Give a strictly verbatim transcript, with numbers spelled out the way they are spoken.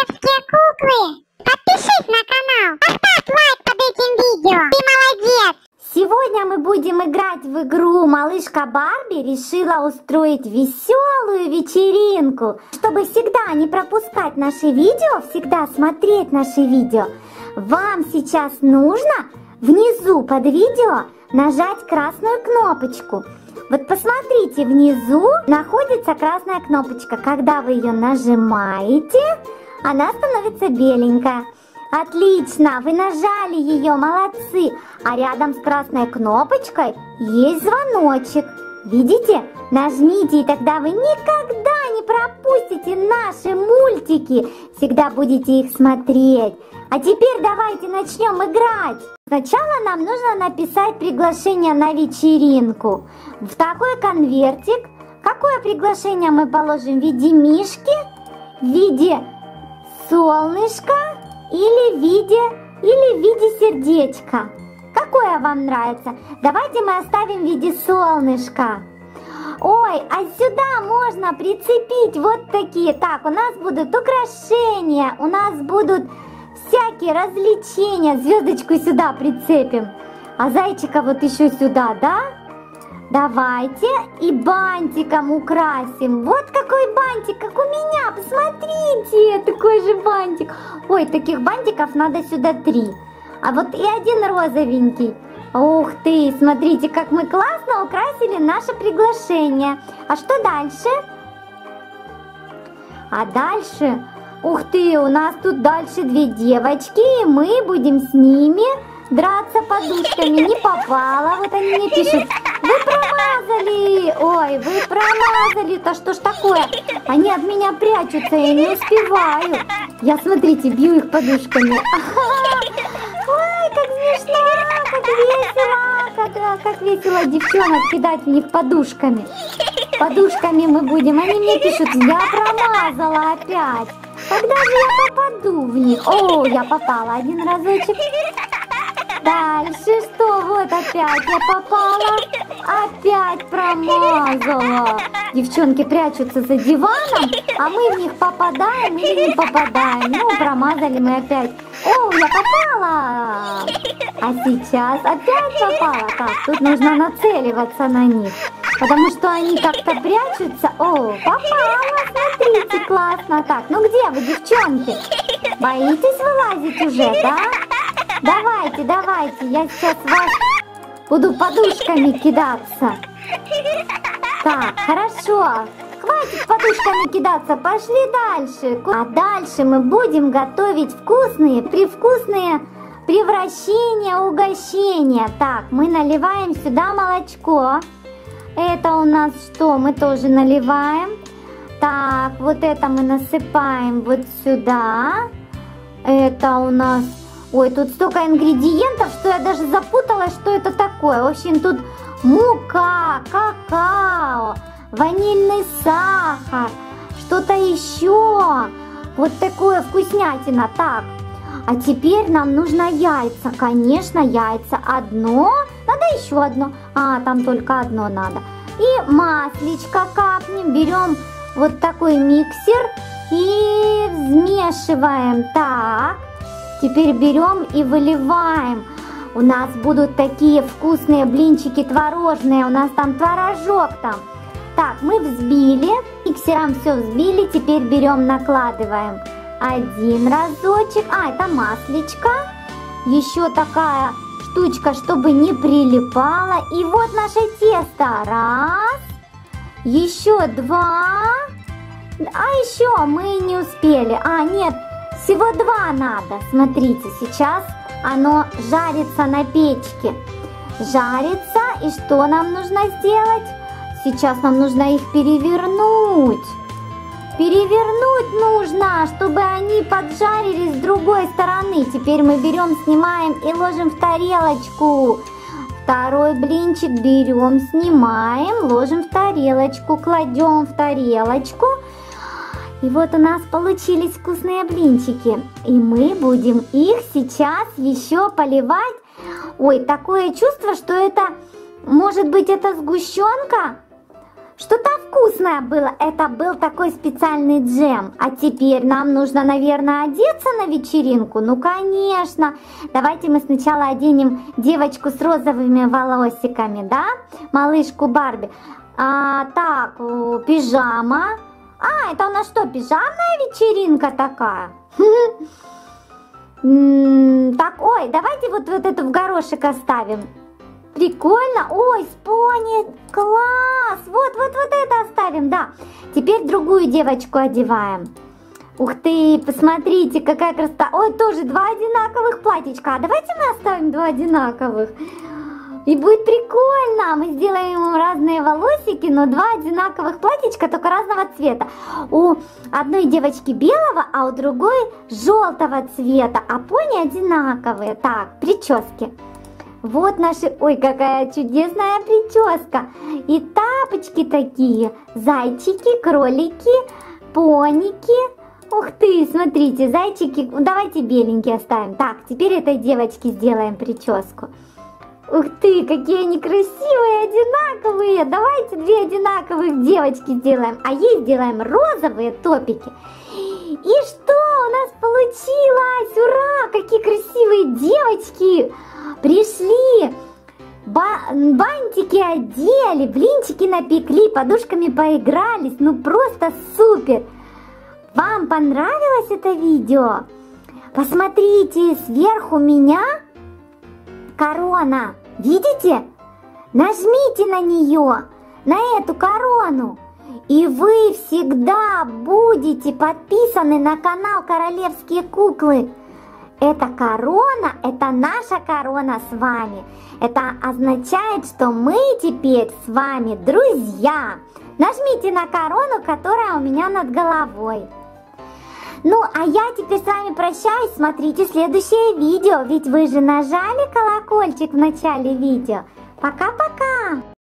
детские куклы. Подпишись на канал, поставь лайк под этим видео. Ты молодец. Сегодня мы будем играть в игру «Малышка Барби решила устроить веселую вечеринку». Чтобы всегда не пропускать наши видео, всегда смотреть наши видео, вам сейчас нужно внизу под видео нажать красную кнопочку. Вот посмотрите, внизу находится красная кнопочка. Когда вы ее нажимаете, она становится беленькая. Отлично, вы нажали ее, молодцы. А рядом с красной кнопочкой есть звоночек. Видите? Нажмите, и тогда вы никогда не пропустите наши мультики. Всегда будете их смотреть. А теперь давайте начнем играть. Сначала нам нужно написать приглашение на вечеринку. В такой конвертик. Какое приглашение мы положим? В виде мишки? В виде солнышка? Или в виде, или в виде сердечка? Какое вам нравится? Давайте мы оставим в виде солнышка. Ой, а сюда можно прицепить вот такие. Так, у нас будут украшения, у нас будут всякие развлечения. Звездочку сюда прицепим. А зайчика вот еще сюда, да? Давайте и бантиком украсим. Вот какой бантик, как у меня. Посмотрите, такой же бантик. Ой, таких бантиков надо сюда три. А вот и один розовенький. Ух ты, смотрите, как мы классно украсили наше приглашение. А что дальше? А дальше, ух ты, у нас тут дальше две девочки, и мы будем с ними драться подушками. Не попало, вот они мне пишут. Вы промазали! Ой, вы промазали-то, что ж такое? Они от меня прячутся, я не успеваю. Я, смотрите, бью их подушками. Ой, как смешно, как весело, как, как весело девчонок кидать в них подушками. Подушками мы будем. Они мне пишут, я промазала опять. Когда же я попаду в них? О, я попала один разочек. Дальше что? Вот опять я попала. Опять промазала. Девчонки прячутся за диваном, а мы в них попадаем или не попадаем. Ну, промазали мы опять. О, я попала. А сейчас опять попала. Так, тут нужно нацеливаться на них, потому что они как-то прячутся. О, попала, смотрите, классно. Так, ну где вы, девчонки? Боитесь вылазить уже, да? Давайте, давайте, я сейчас вас буду подушками кидаться. Так, хорошо. Хватит подушками кидаться, пошли дальше. А дальше мы будем готовить вкусные, привкусные превращения, угощения. Так, мы наливаем сюда молочко. Это у нас что? Мы тоже наливаем. Так, вот это мы насыпаем вот сюда. Это у нас... Ой, тут столько ингредиентов, что я даже запуталась, что это такое. В общем, тут мука, какао, ванильный сахар, что-то еще. Вот такое вкуснятина. Так, а теперь нам нужно яйца. Конечно, яйца. Одно, надо еще одно. А, там только одно надо. И маслечко капнем. Берем вот такой миксер и взмешиваем. Так. Теперь берем и выливаем. У нас будут такие вкусные блинчики творожные. У нас там творожок там. Так, мы взбили. Миксером все взбили. Теперь берем, накладываем один разочек. А, это маслечко. Еще такая штучка, чтобы не прилипало. И вот наше тесто. Раз. Еще два. А еще мы не успели. А, нет. Всего два надо. Смотрите, сейчас оно жарится на печке. Жарится. И что нам нужно сделать? Сейчас нам нужно их перевернуть. Перевернуть нужно, чтобы они поджарились с другой стороны. Теперь мы берем, снимаем и ложим в тарелочку. Второй блинчик берем, снимаем, ложим в тарелочку, кладем в тарелочку. И вот у нас получились вкусные блинчики. И мы будем их сейчас еще поливать. Ой, такое чувство, что это, может быть, это сгущенка? Что-то вкусное было. Это был такой специальный джем. А теперь нам нужно, наверное, одеться на вечеринку. Ну, конечно. Давайте мы сначала оденем девочку с розовыми волосиками, да? Малышку Барби. А, так, пижама. А, это у нас что, пижамная вечеринка такая? Так, ой, давайте вот, вот эту в горошек оставим. Прикольно. Ой, с пони. Класс. Вот, вот, вот это оставим, да. Теперь другую девочку одеваем. Ух ты, посмотрите, какая красота. Ой, тоже два одинаковых платьичка. А давайте мы оставим два одинаковых. И будет прикольно. Мы сделаем ему разные волосики, но два одинаковых платьичка, только разного цвета. У одной девочки белого, а у другой желтого цвета. А пони одинаковые. Так, прически. Вот наши... Ой, какая чудесная прическа. И тапочки такие. Зайчики, кролики, поники. Ух ты, смотрите, зайчики. Давайте беленькие оставим. Так, теперь этой девочке сделаем прическу. Ух ты, какие они красивые, одинаковые. Давайте две одинаковых девочки сделаем. А ей сделаем розовые топики. И что у нас получилось? Ура, какие красивые девочки. Пришли, бантики одели, блинчики напекли, подушками поигрались. Ну просто супер. Вам понравилось это видео? Посмотрите, сверху меня корона. Видите? Нажмите на нее, на эту корону. И вы всегда будете подписаны на канал Королевские куклы. Эта корона, это наша корона с вами. Это означает, что мы теперь с вами друзья. Нажмите на корону, которая у меня над головой. Ну, а я теперь с вами прощаюсь. Смотрите следующее видео, ведь вы же нажали колокольчик в начале видео. Пока-пока!